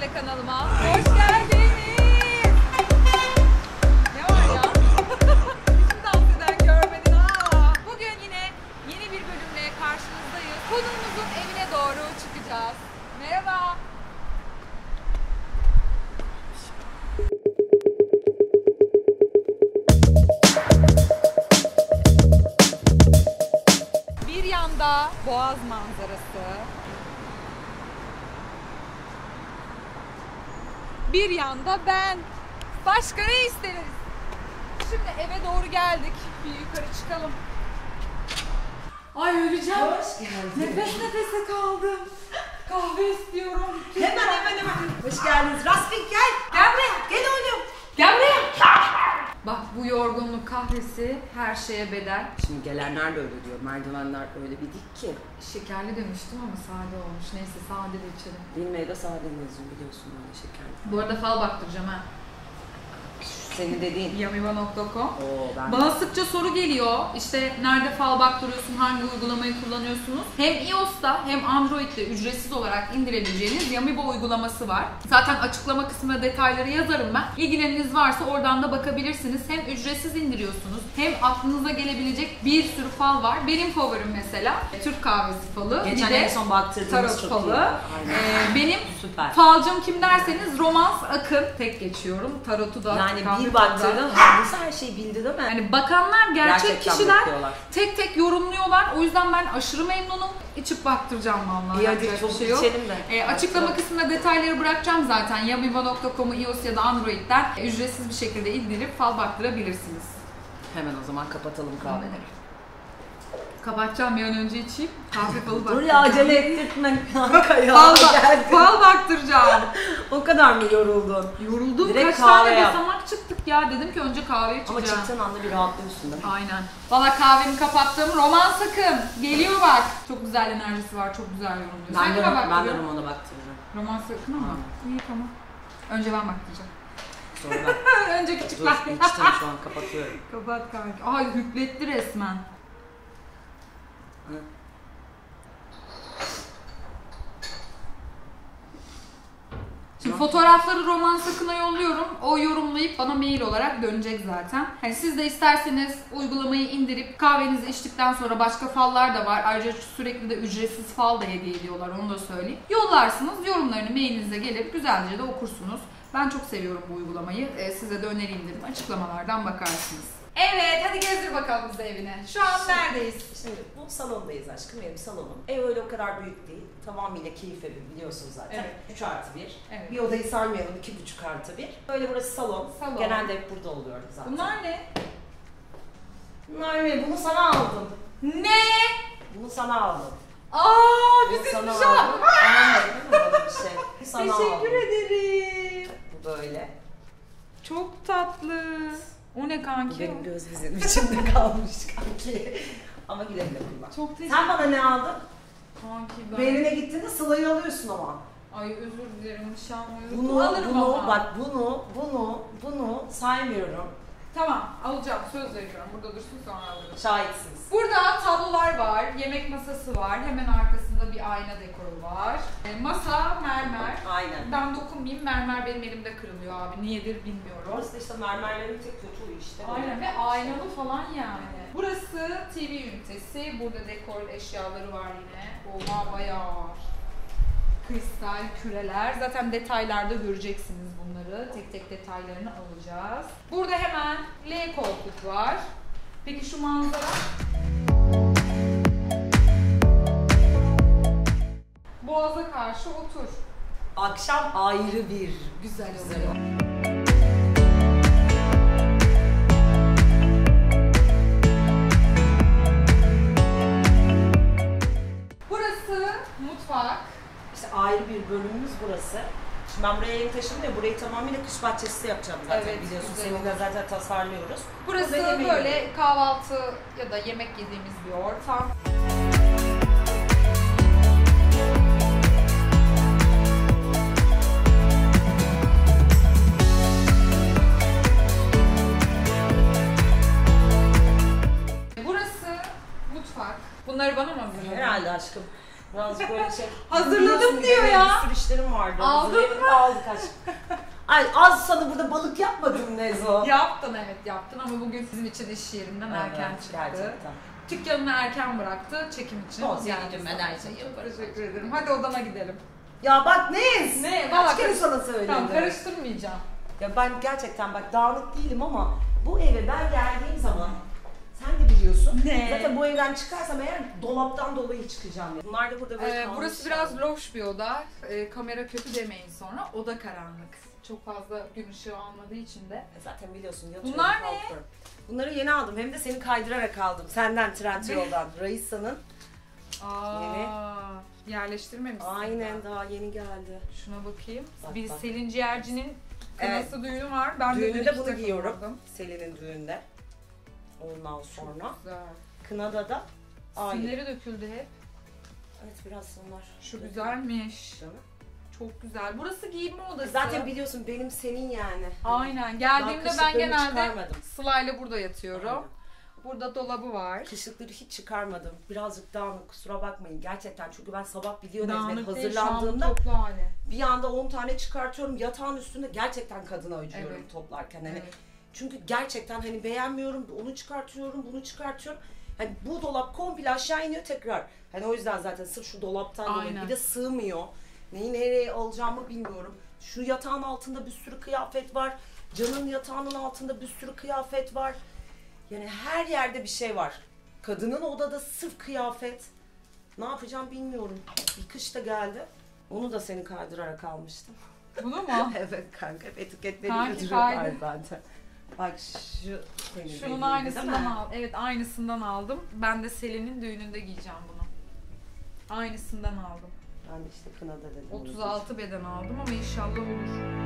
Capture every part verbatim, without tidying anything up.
öncelikle kanalıma. Hoş geldiniz. Ne var ya? Hiç dans eden görmedin ha. Bugün yine yeni bir bölümle karşınızdayız. Konuğumuzun evine doğru çıkacağız. Merhaba. Bir yanda Boğaz manzarası. Bir yanda ben. Başka ne isteriz? Şimdi eve doğru geldik. Bir yukarı çıkalım. Ay öleceğim. Hoş geldin. Nefes nefese kaldım. Kahve istiyorum. Hemen hemen hemen. Hoş geldiniz. Rastik gel. Gel buraya. Gel oğlum. Gel buraya. Bak bu yorgunluk kahvesi her şeye bedel. Şimdi gelenler de öyle diyor. Merdivenler öyle bir dik ki. Şekerli demiştim ama sade olmuş. Neyse sade de içelim. Bilmeye de sade mezun biliyorsun öyle şekerli. Bu arada fal baktıracağım ha. Senin dediğin. yamiva nokta com. Oo, ben Bana sıkça soru geliyor. İşte nerede fal baktırıyorsun, hangi uygulamayı kullanıyorsunuz? Hem iOS'ta hem Android'de ücretsiz olarak indirebileceğiniz Yamiva uygulaması var. Zaten açıklama kısmına detayları yazarım ben. İlgileriniz varsa oradan da bakabilirsiniz. Hem ücretsiz indiriyorsunuz hem aklınıza gelebilecek bir sürü fal var. Benim favorim mesela Türk kahvesi falı. geçen bir de en son baktırdığımız tarot çok falı. iyi. Ee, benim Süper. falcım kim derseniz Romans Akın. Tek geçiyorum. Tarotu da. Yani kahve bir falı da. baktırdın, hangisi her şeyi bildi değil mi? Yani bakanlar gerçek Gerçekten kişiler bakıyorlar. tek tek yorumluyorlar. O yüzden ben aşırı memnunum. İçip baktıracağım vallahi. İyi hadi Yapacak çok bir şey yok. içelim de. E, açıklama kısmına detayları bırakacağım zaten. yamiva nokta com'u iOS ya da Android'den e, ücretsiz bir şekilde indirip fal baktırabilirsiniz. Hemen o zaman kapatalım kahveleri. Kapatacağım bir an önce içeyim. Kahve falı Dur baktıracağım. ya acele ettirtme kanka ya. Fal, Geldin. fal baktıracağım. O kadar mı yoruldun? Yoruldum. Direkt Kaç kahve tane yap. basamak çıktık ya. Dedim ki önce kahve içeceğim. Ama çıktığın anda bir rahatlıyorsun değil mi? Aynen. Valla kahvemi kapattım. Roman sakın. Geliyor bak. Çok güzel enerjisi var. Çok güzel yorumluyor. Ben Sen de, kime ben de baktırıyorsun? romana baktıracağım. Roman sakın ama. İyi tamam. Önce ben baktıracağım. Sonra ben. Önce Dur küçükler. içtim şu an kapatıyorum. Kapat kanka. Ay hükletti resmen. Hı. Şimdi fotoğrafları Roman Sakın'a yolluyorum. O yorumlayıp bana mail olarak dönecek zaten. Hani siz de isterseniz uygulamayı indirip kahvenizi içtikten sonra başka fallar da var. Ayrıca sürekli de ücretsiz fal da hediye ediyorlar, onu da söyleyeyim. Yollarsınız, yorumlarını mailinize gelip güzelce de okursunuz. Ben çok seviyorum bu uygulamayı. Ee, size de önereyim dedim. Açıklamalardan bakarsınız. Evet, hadi gezdir bakalım bize evine. Şu an neredeyiz? Şimdi bu salondayız aşkım, benim salonum. Ev öyle o kadar büyük değil. Tamamıyla keyif evi biliyorsun zaten. Evet. üç artı bir. Evet. Bir odayı sarmayalım, iki buçuk artı bir. Böyle burası salon. Salon. Genelde hep burada oluyoruz zaten. Bunlar ne? Bunlar ne? Bunu sana aldım. Ne? Bunu sana aldım. Aa, Bunu bizim sana şu an. aldım. Anlamadın değil mi böyle bir şey? Bu sana Teşekkür aldım. ederim. Bu böyle. Çok tatlı. O ne Bu kanki? benim göz vizim içinde kalmış kanki. Ama güle güle kullan. Çok teşekkür Sen bana ne aldın? Kanki ben. Berine gittiğinde Sıla'yı alıyorsun ama. Ay özür dilerim nişanlıyım. Bunu, Alırım bunu, ama. bak bunu, bunu, bunu saymıyorum. Tamam alacağım, söz veriyorum. Burada dursun sonra alırım. Şahitsiniz. Burada tablolar var, yemek masası var. Hemen arkasında bir ayna dekoru var. E, masa mermer. Aynen. Ben dokunmayayım, mermer benim elimde kırılıyor abi. Niyedir bilmiyorum. Orası da işte mermerlerin tek kötü işte. Aynen ve aynalı falan yani. Burası T V ünitesi. Burada dekor eşyaları var yine. Oha bayağı var. Kristal küreler. Zaten detaylarda göreceksiniz bunları. Tek tek detaylarını alacağız. Burada hemen L koltuk var. Peki şu manzara? Boğaza karşı otur. Akşam ayrı bir Güzel güzel oluyor. Burası mutfak. İşte ayrı bir bölümümüz burası. Şimdi ben buraya yeni taşındım ya, burayı tamamıyla kış bahçesi yapacağım zaten, Evet, biliyorsun. güzel Seninle olur. zaten tasarlıyoruz. Burası Burada yemeği böyle kahvaltı ya da yemek yediğimiz bir ortam. Burası mutfak. Bunları bana mı hazırladın? Herhalde aşkım. Birazcık böyle şey. Hazırladım diyor ya. Bir sürü işlerim vardı. Aldın mı? Aldık aşkım. Ay az sana burada balık yapmadım Nezo. Yaptın evet yaptın ama bugün sizin için iş yerinden Evet, erken çıktı. gerçekten. Dükkanını erken bıraktı çekim için. Olsun, Yani iyiydim, ben her şeyi yaparım. Teşekkür ederim. Hadi odana gidelim. Ya bak Nez. Ne? Kaç Bak, kere sana söyledim. Tamam karıştırmayacağım. Ya ben gerçekten bak dağınık değilim ama bu eve ben geldiğim zaman sen de biliyorsun. Ne? Zaten bu evden çıkarsam eğer dolaptan dolayı çıkacağım. Ya. Bunlar da burada böyle Ee, kalmış burası biraz loş bir oda. Ee, kamera kötü demeyin sonra. Oda karanlık. Çok fazla gün ışığı almadığı için de. E zaten biliyorsun yatıyorum. Bunlar ne? kalkıyorum. Bunları yeni aldım. Hem de seni kaydırarak aldım. Senden Trendyol'dan. Raisa'nın. Aa, Yeni. yerleştirmemişsin. Aynen daha yeni geldi. Şuna bakayım. Bak, bir bak. Selin Ciğerci'nin Evet. kınası düğünü var. Ben de dün Düğününde iki bunu takım giyiyorum. aldım. Selin'in düğünde. Ondan sonra. Güzel. Kınada da ayrı. Simleri döküldü hep. Evet biraz onlar. Şu güzelmiş. Canım. Çok güzel. Burası giyinme odası. Zaten biliyorsun benim senin yani. Aynen. Geldiğimde ben kışlıklarımı genelde çıkarmadım. Sıla'yla burada yatıyorum. Aynen. Burada dolabı var. Kışlıkları hiç çıkarmadım. Birazcık dağınık kusura bakmayın gerçekten. Çünkü ben sabah biliyorsunuz ben Dağınık değil, şu an hazırlandığımda toplu hali. bir anda on tane çıkartıyorum. Yatağın üstünde gerçekten kadına acıyorum Evet. toplarken. Hani Evet. çünkü gerçekten hani beğenmiyorum. Onu çıkartıyorum, bunu çıkartıyorum. Hani bu dolap komple aşağı iniyor tekrar. Hani o yüzden zaten sırf şu dolaptan dolayı Aynen. bir de sığmıyor. Neyi nereye alacağımı bilmiyorum. Şu yatağın altında bir sürü kıyafet var. Can'ın yatağının altında bir sürü kıyafet var. Yani her yerde bir şey var. Kadının odada sırf kıyafet. Ne yapacağım bilmiyorum. Bir kış da geldi. Onu da seni kaydırarak almıştım. Bunu mu? Evet kanka. Etiketleri Kanki duruyor kaydı. zaten. Bak şu senin Şunun dediğin, aynısından değil mi? al. Evet aynısından aldım. Ben de Selin'in düğününde giyeceğim bunu. Aynısından aldım. Ben de işte kınada dedim. onu otuz altı beden aldım ama inşallah olur.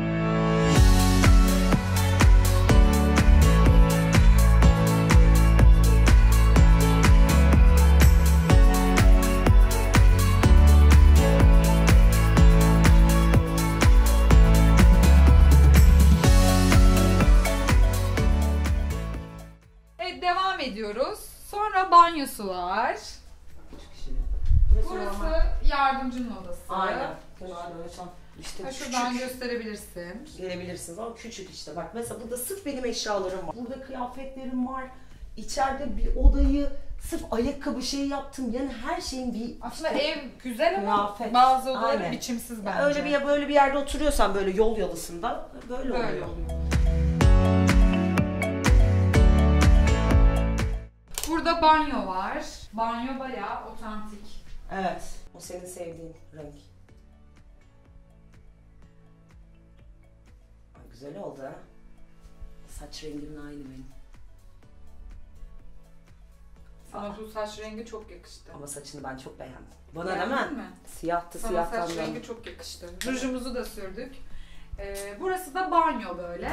Evet devam ediyoruz. Sonra banyosu var. Küçük kişinin. Burası yardımcının odası. Aynen. Kenarda öyle tam işte Ha, küçük. şuradan gösterebilirsin. Gelebilirsiniz ama küçük işte. Bak mesela burada sırf benim eşyalarım var. Burada kıyafetlerim var. İçeride bir odayı sırf ayakkabı şey yaptım. Yani her şeyin bir Aslında ev güzel ama Kıyafet. bazı odaları Aynen. biçimsiz Ya bence. öyle bir böyle bir yerde oturuyorsan böyle yol yalısında böyle, Böyle oluyor. oluyor. Burada banyo var. Banyo bayağı otantik. Evet. O senin sevdiğin renk. Ay, güzel oldu ha. Saç rengimin aynı benim. Sana bu saç rengi çok yakıştı. Ama saçını ben çok beğendim. Bana Beğendin değil mi? mi? Siyahtı Sana siyahtan saç da. rengi çok yakıştı. Rujumuzu da sürdük. Ee, burası da banyo böyle.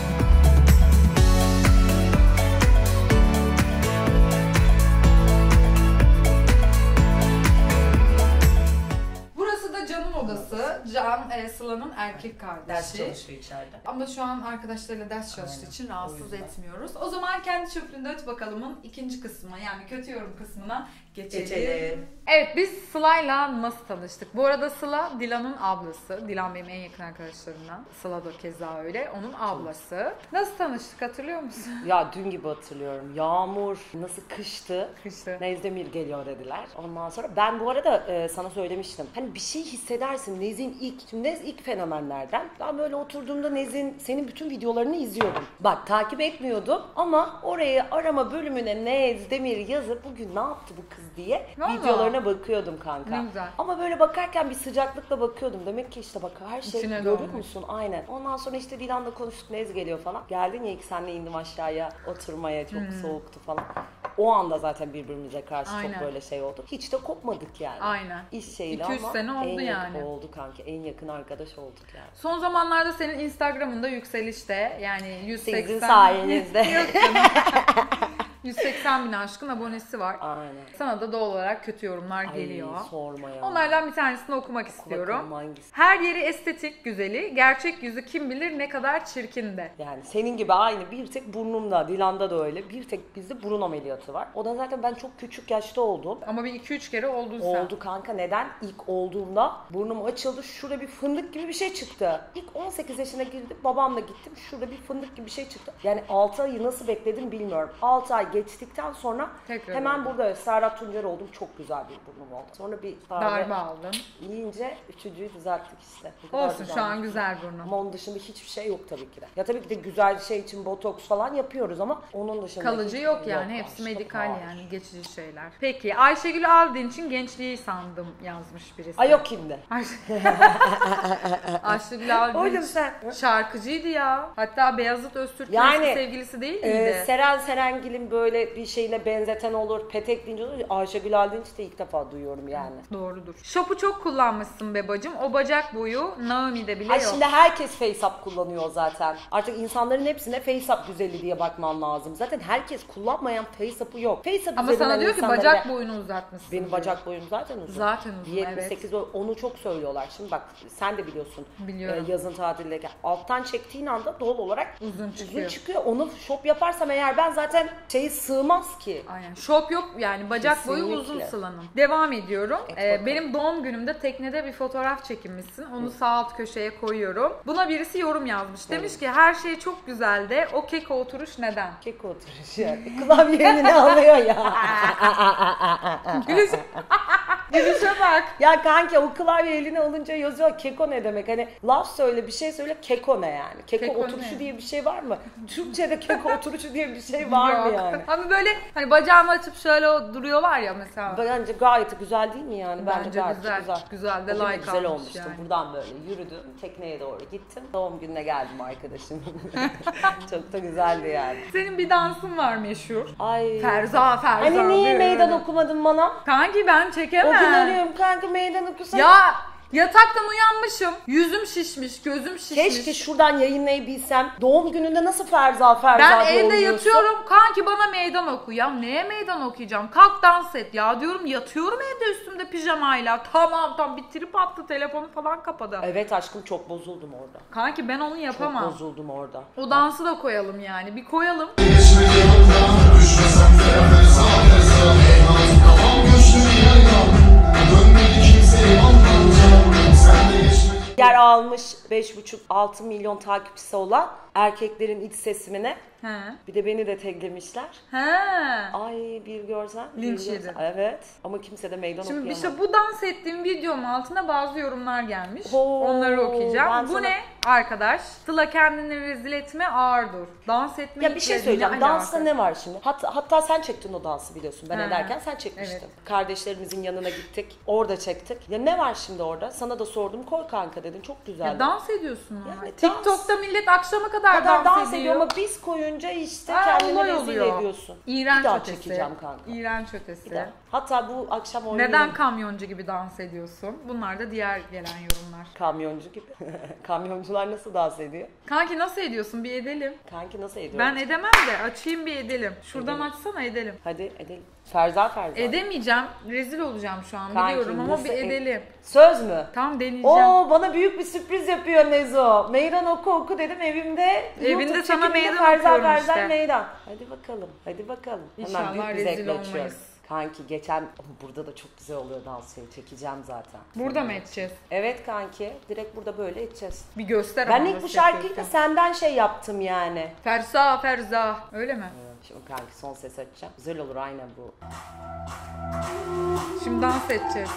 Burası da Can'ın odası. Can, e, Sıla'nın erkek kardeşi. Ders çalışıyor içeride. Ama şu an arkadaşlarıyla ders çalıştığı Aynen. için O rahatsız yüzden. etmiyoruz. O zaman kendi çöplüğünde öt bakalımın ikinci kısmına yani kötü yorum kısmına geçelim. Geçelim. Evet biz Sıla'yla nasıl tanıştık? Bu arada Sıla Dilan'ın ablası. Dilan benim en yakın arkadaşlarımdan. Sıla da keza öyle. Onun ablası. Nasıl tanıştık hatırlıyor musun? Ya dün gibi hatırlıyorum. Yağmur nasıl kıştı. Kışta. Nezdemir geliyor dediler. Ondan sonra ben bu arada e, sana söylemiştim. Hani bir şey hissedersin. Nez'in ilk, şimdi Nez ilk fenomenlerden. Ben böyle oturduğumda Nez'in senin bütün videolarını izliyordum. Bak takip etmiyordum ama oraya arama bölümüne Nezdemir yazıp bugün ne yaptı bu kız diye Vallahi. videolarına bakıyordum kanka. Ne güzel. Ama böyle bakarken bir sıcaklıkla bakıyordum. Demek ki işte bak her şey İçine görür doğmuş. musun? Aynen. Ondan sonra işte Dilan'la konuştuk. Nez geliyor falan. Geldin ya ilk senle indim aşağıya oturmaya. Çok Hmm. soğuktu falan. O anda zaten birbirimize karşı Aynen. çok böyle şey oldu. Hiç de kopmadık yani. Aynen. İş şeydi iki üç ama sene oldu en yakın yani. oldu kanka. En yakın arkadaş olduk yani. Son zamanlarda senin Instagram'ında yükselişte yani yüz seksen... Sizin sayenizde. Yok canım. yüz seksen bin aşkın abonesi var. Aynen. Sana da doğal olarak kötü yorumlar Ay, geliyor. sorma ya. Onlardan bir tanesini okumak Oku istiyorum. bakalım hangisi? Her yeri estetik, güzeli, gerçek yüzü kim bilir ne kadar çirkin de. Yani senin gibi aynı, bir tek burnumda, Dilan'da da öyle. Bir tek bizde burun ameliyatı var. O da zaten ben çok küçük yaşta oldum. Ama bir iki üç kere oldun sen. Oldu kanka, neden? İlk olduğumda burnum açıldı, şurada bir fındık gibi bir şey çıktı. İlk on sekiz yaşına girdim, babamla gittim, şurada bir fındık gibi bir şey çıktı. Yani altı ayı nasıl bekledim bilmiyorum. altı ay geçtikten sonra Tekrar hemen oldu. burada Serhat Tuncer oldum, çok güzel bir burnum oldu. Sonra bir Darbe aldın. yiyince üçüncüyü düzelttik işte. Bu kadar Olsun, şu an güzelmiş. güzel burnum. Ama onun dışında hiçbir şey yok tabii ki de. Ya tabii ki de güzel şey için botoks falan yapıyoruz ama onun dışında Kalıcı hiç- yok yani. Hepsi aşkım, medikal hayır. yani. Geçici şeyler. Peki Ayşegül Aldin için gençliği sandım yazmış birisi. Ay yok kimde? Ay- Ayşegül Aldin Oğlum sen. şarkıcıydı ya. Hatta Beyazıt Öztürk'ün Yani, eski sevgilisi değil miydi? Ee, Seren Serengil'in böyle bir şeyine benzeten olur, petek deyince olur. Ayşegül Aldinç'i de ilk defa duyuyorum yani. Doğrudur. Şopu çok kullanmışsın be bacım. O bacak boyu Naomi'de bile Ay yok. şimdi herkes FaceApp kullanıyor zaten. Artık insanların hepsine FaceApp güzeli diye bakman lazım. Zaten herkes kullanmayan FaceApp'ı yok. FaceApp Ama sana üzerinden diyor ki insanlara bacak gel- boyunu uzatmışsın. Benim diyor. bacak boyum zaten uzun. Zaten uzun, yetmiş sekiz o- onu çok söylüyorlar. Şimdi bak sen de biliyorsun. Biliyorum. e, yazın tatildeyken alttan çektiğin anda doğal olarak Uzun çıkıyor. uzun çıkıyor. Onu şop yaparsam eğer ben zaten şeyi sığmaz ki. Aynen. Şop yok yani bacak boyu Kesinlikle. uzun Sıla'nın. Devam ediyorum. Et Ee, bakalım. benim doğum günümde teknede bir fotoğraf çekinmişsin. Onu sağ alt köşeye koyuyorum. Buna birisi yorum yazmış. Demiş ki her şey çok güzel de o keko oturuş neden? Keko oturuşu ya. Klavye eline alıyor ya. Gülüş. Gülüşe bak. Ya kanki o klavye eline alınca yazıyor keko ne demek? Hani laf söyle, bir şey söyle, keko ne yani? Keko, Keko oturuşu ne? diye bir şey var mı? Türkçe'de keko oturuşu diye bir şey var mı Yok. yani? Ama böyle hani bacağını açıp şöyle o duruyorlar ya mesela. Bence gayet güzel değil mi yani? Bence, Bence gayet güzel. güzel. Güzel de Bugün like güzel almış olmuştu. yani. Buradan böyle yürüdüm, tekneye doğru gittim. Doğum gününe geldim arkadaşım. Çok da güzeldi yani. Senin bir dansın var meşhur. Ay. Ferza Ferza. Hani niye böyle. meydan okumadın bana? Kanki ben O çekemem. gün arıyorum kanka meydan okusana. Ya yataktan uyanmışım. Yüzüm şişmiş, gözüm şişmiş. Keşke şuradan yayınlayabilsem. Doğum gününde nasıl Ferza Ferza Ben diye evde oynuyorsun? yatıyorum. Kanki bana meydan oku. Ya neye meydan okuyacağım? Kalk dans et ya diyorum. Yatıyorum evde üstümde pijamayla. Tamam tamam bir trip attı. Telefonu falan kapadı. Evet aşkım çok bozuldum orada. Kanki ben onu Çok yapamam. bozuldum orada. O dansı da koyalım yani. Bir koyalım. Yer almış beş buçuk altı milyon takipçisi olan erkeklerin iç sesimine. He. Bir de beni de taglemişler. He. Ay bir görsen. bir Linç görsen. yedin. Evet. Ama kimse de meydan Şimdi okuyamaz. işte bu dans ettiğim videomun altına bazı yorumlar gelmiş. Oo, Onları okuyacağım. ben Bu sana- ne arkadaş? Sıla kendini rezil etme ağır dur. Dans etme Ya bir şey söyleyeceğim. Dansta ne var şimdi? Hatta, hatta sen çektin o dansı biliyorsun. Ben Ha. ederken sen çekmiştin. Evet. Kardeşlerimizin yanına gittik. Orada çektik. Ya ne var şimdi orada? Sana da sordum. Koy kanka dedin. Çok güzeldi. Ya dans ediyorsun ama. Yani dans- TikTok'ta millet akşama kadar, kadar dans, dans ediyor. ediyor ama biz koyunca işte Ha, kendini olay rezil oluyor. ediyorsun. İğrenç bir daha ötesi. çekeceğim kanka. İğrenç ötesi. Bir daha. Hatta bu akşam oynayalım. Neden kamyoncu gibi dans ediyorsun? Bunlar da diğer gelen yorumlar. Kamyoncu gibi. Kamyoncular nasıl dans ediyor? Kanki nasıl ediyorsun? Bir edelim. Kanki nasıl ediyor? Ben edemem de açayım bir edelim. Şuradan Edelim. açsana edelim. Hadi edelim. Ferza Ferza. Edemeyeceğim. Rezil olacağım şu an Kanki, biliyorum ama nasıl bir e- edelim. Söz mü? Tamam deneyeceğim. Oo bana büyük bir sürpriz yapıyor Nezo. Meydan oku oku dedim evimde. Evinde YouTube sana çekiminde meydan Ferza okuyorum Ferza işte. meydan. Hadi bakalım. Hadi bakalım. İnşallah Hemen büyük bir rezil zevkle olmayız. açıyorum. Kanki geçen burada da çok güzel oluyor dans şeyi. Çekeceğim zaten. Burada mı edeceğiz? Evet kanki. Direkt burada böyle edeceğiz. Bir göster Ben ama ilk bu nasıl şarkıyı da yapıyorsun. senden şey yaptım yani. Ferza Ferza. Öyle mi? Şimdi kanki son ses açacağım. Güzel olur aynen bu. Şimdi dans edeceğiz.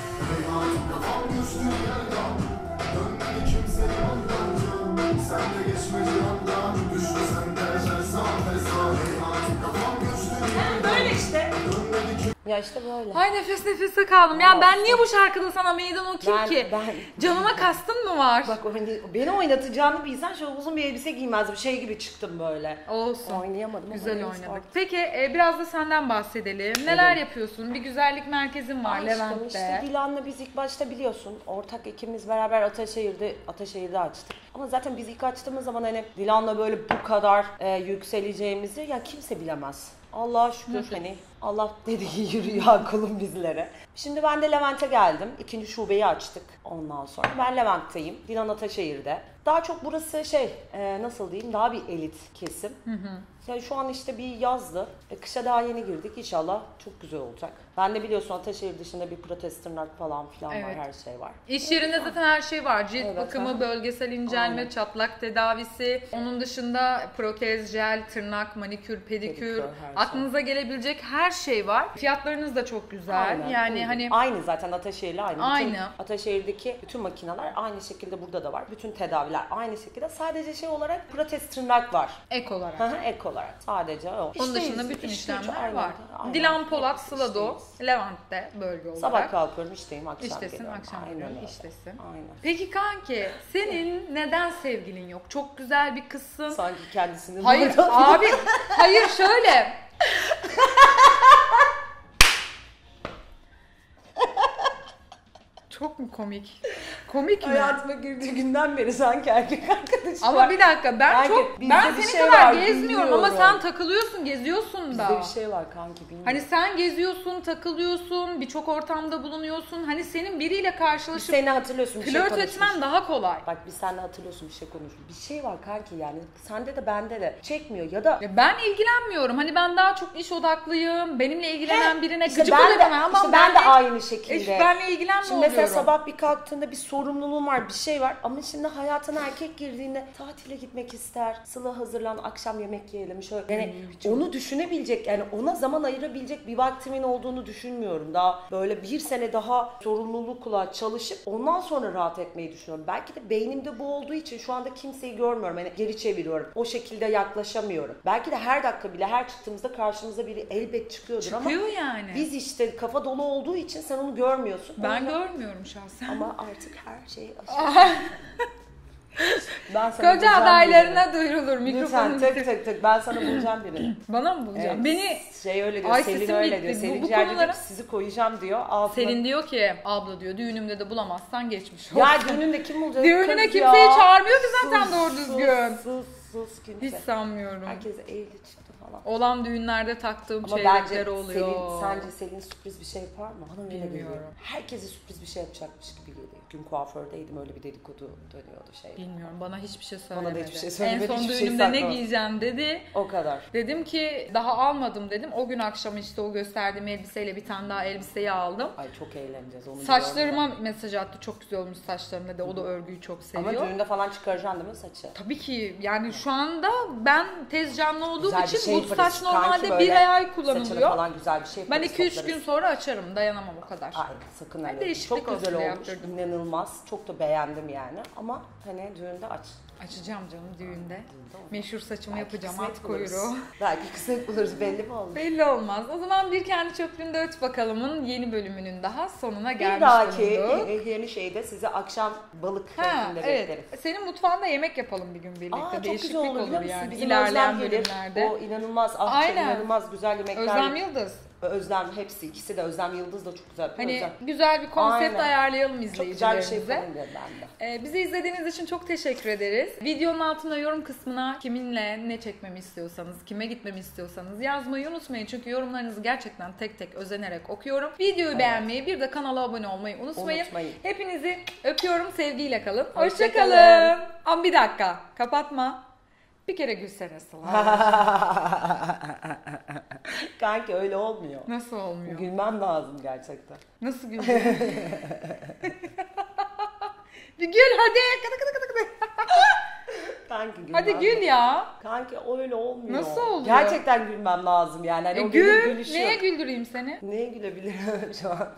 Böyle işte. Ya işte böyle. Ay nefes nefese kaldım. Ya ben niye bu şarkıda sana meydan okuyayım Ben- ki? ben- Canıma kastın mı var? Bak oyna- beni oynatacağını bilsen şöyle uzun bir elbise giymezdim. Şey gibi çıktım böyle. Olsun. Oynayamadım ama Güzel neyse oynadık. artık. Peki e, biraz da senden bahsedelim. Neler Evet. yapıyorsun? Bir güzellik merkezin var Aşkım Levent'te. işte Dilan'la biz ilk başta biliyorsun ortak ikimiz beraber Ataşehir'de Ataşehir'de açtık. Ama zaten biz ilk açtığımız zaman hani Dilan'la böyle bu kadar e, yükseleceğimizi ya kimse bilemez. Allah'a şükür hani Allah dedi ki yürü ya kulum bizlere. Şimdi ben de Levent'e geldim. İkinci şubeyi açtık ondan sonra. Ben Levent'teyim. Dilan Ataşehir'de. Daha çok burası şey e, nasıl diyeyim daha bir elit kesim. Hı hı. Yani şu an işte bir yazdı. E, kışa daha yeni girdik. İnşallah çok güzel olacak. Ben de biliyorsun Ataşehir dışında bir protez tırnak falan filan evet. var. Her şey var. İş yerinde zaten her şey var. Cilt evet, bakımı, ha. bölgesel incelme, Aynen. çatlak tedavisi. Onun dışında protez, jel, tırnak, manikür, pedikür. pedikür aklınıza şey. gelebilecek her şey var. Fiyatlarınız da çok güzel. Aynen. Yani Aynen. hani aynı zaten Ataşehir'le aynı. Aynı. Bütün Ataşehir'deki bütün makineler aynı şekilde burada da var. Bütün tedaviler aynı şekilde. Sadece şey olarak protez tırnak var. Ek olarak. Ek olarak. Sadece o. Onun dışında bütün işlemler var. Aynen. Dilan Polat, Sılado, Levent'te bölge olarak. Sabah kalkıyorum işteyim, akşam İştesin, geliyorum. akşam geliyorum, iştesin. Aynen. Peki kanki, senin neden sevgilin yok? Çok güzel bir kızsın. Sanki kendisini... Hayır abi, hayır şöyle. Çok mu komik? Komik mi? Hayatıma girdiği günden beri sanki erkek arkadaşım Ama var. bir dakika ben Kanki, çok ben senin şey kadar var, gezmiyorum ama sen takılıyorsun, geziyorsun da. Bizde bir şey var kanki bilmiyorum. Hani sen geziyorsun, takılıyorsun, birçok ortamda bulunuyorsun. Hani senin biriyle karşılaşıp seni hatırlıyorsun bir şey flört etmen daha kolay. Bak biz seninle hatırlıyorsun bir şey konuşuyoruz. Bir şey var kanki yani sende de bende de çekmiyor ya da. Ya ben ilgilenmiyorum. Hani ben daha çok iş odaklıyım. Benimle ilgilenen He, birine işte gıcık ben olurum de, ama işte ben de aynı şekilde. İşte benle ilgilenme Şimdi mesela sabah bir kalktığında bir sorumluluğun var, bir şey var ama şimdi hayatına erkek girdiğinde tatile gitmek ister, Sıla hazırlan, akşam yemek yiyelim şöyle. Yani hmm, onu düşünebilecek, yani ona zaman ayırabilecek bir vaktimin olduğunu düşünmüyorum. Daha böyle bir sene daha sorumlulukla çalışıp ondan sonra rahat etmeyi düşünüyorum. Belki de beynimde bu olduğu için şu anda kimseyi görmüyorum. Hani geri çeviriyorum. O şekilde yaklaşamıyorum. Belki de her dakika bile her çıktığımızda karşımıza biri elbet çıkıyordur Çıkıyor ama yani. Biz işte kafa dolu olduğu için sen onu görmüyorsun. Ben Ondan... görmüyorum şahsen. Ama artık her şey açık. Koca adaylarına duyurulur mikrofonu. Lütfen tık tık tık ben sana bulacağım birini. Bana mı bulacağım? Evet. Beni şey öyle diyor. Ay, Selin öyle bitti. diyor. Selin bu, bu konulara... sizi koyacağım diyor. Altına... Selin diyor ki abla diyor düğünümde de bulamazsan geçmiş olsun. Ya düğününde kim bulacak? Düğününe kimseyi ya. çağırmıyor ki zaten sus, doğru düzgün. Sus sus sus kimse. Hiç sanmıyorum. Herkes evli çıktı falan. Olan düğünlerde taktığım Ama şeyler oluyor. Selin, sence Selin sürpriz bir şey yapar mı? Bana öyle geliyor. Herkese sürpriz bir şey yapacakmış gibi geliyor. Gün kuafördeydim öyle bir dedikodu dönüyordu şey. Bilmiyorum bana hiçbir şey söylemedi. Bana da hiçbir şey söylemedi. En son düğünümde şey ne giyeceğim dedi. O kadar. Dedim ki daha almadım dedim. O gün akşam işte o gösterdiğim elbiseyle bir tane daha elbiseyi aldım. Ay çok eğleneceğiz onu. Saçlarıma mesaj attı. Çok güzel olmuş saçlarım dedi. O da örgüyü çok seviyor. Ama düğünde falan çıkaracaksın değil mi saçı? Tabii ki. Yani şu anda ben tez canlı olduğum güzel için şey bu saç normalde bir ay kullanılıyor. Saçına falan güzel bir şey ben iki üç gün sonra açarım. Dayanamam o kadar. Ay sakın öyle. Çok güzel olmuş. İnanılmaz. Çok da beğendim yani ama hani düğünde aç. Açacağım canım düğünde. Meşhur saçımı belki yapacağım at kuyruğu. Belki kısmet buluruz belli mi olur? Belli olmaz. O zaman Bir Kendi Çöplüğünde Öt Bakalım'ın yeni bölümünün daha sonuna gelmiş bir dahaki yeni, yeni şeyde size akşam balık keyfinde evet. bekleriz. Senin mutfağında yemek yapalım bir gün birlikte. Aa, değişiklik çok güzel olur, olur yani. Bizim İlerleyen bölümlerde. O inanılmaz ahçı, inanılmaz güzel yemekler. Özlem Yıldız. Özlem hepsi ikisi de Özlem Yıldız da çok güzel. Hani Özlem. güzel bir konsept Aynen. ayarlayalım izleyicilerimize. Çok güzel bir şey yapalım ben de. Ee, bizi izlediğiniz için çok teşekkür ederiz. Videonun altına yorum kısmına kiminle ne çekmemi istiyorsanız, kime gitmemi istiyorsanız yazmayı unutmayın. Çünkü yorumlarınızı gerçekten tek tek özenerek okuyorum. Videoyu evet. beğenmeyi, bir de kanala abone olmayı unutmayın. unutmayın. Hepinizi öpüyorum, sevgiyle kalın. Hoşçakalın. Hoşça Ama bir dakika, kapatma. Bir kere gülsene Sıla. Kanki öyle olmuyor. Nasıl olmuyor? Gülmem lazım gerçekten. Nasıl gülüyorsun? Bir gül hadi. Kıdı kıdı kıdı kıdı. Kanki gülmem hadi gül ya. Kanki öyle olmuyor. Nasıl oluyor? Gerçekten gülmem lazım yani. Hani e o gül. Neye güldüreyim seni? Neye gülebilirim şu an?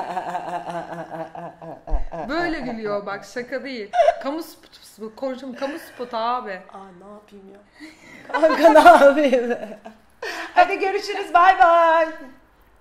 Böyle gülüyor bak şaka değil. Kamu spotu, konuşum kamu spotu abi. Aa ne yapayım ya? Kanka ne yapayım? Hadi görüşürüz bay bay.